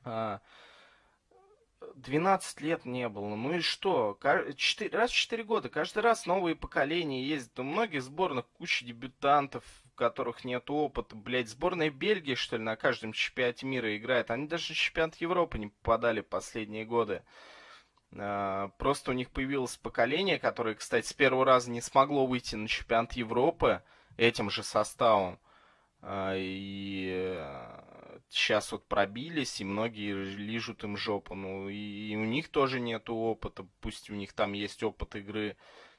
А, 12 лет не было. Ну и что? Раз в 4 года. Каждый раз новые поколения ездят. У многих сборных куча дебютантов, у которых нет опыта. Блять, сборная Бельгии, что ли, на каждом чемпионате мира играет. Они даже в чемпионат Европы не попадали последние годы. Просто у них появилось поколение, которое, кстати, с первого раза не смогло выйти на чемпионат Европы этим же составом. И сейчас вот пробились, и многие лижут им жопу. Ну, и у них тоже нет опыта, пусть у них там есть опыт игры.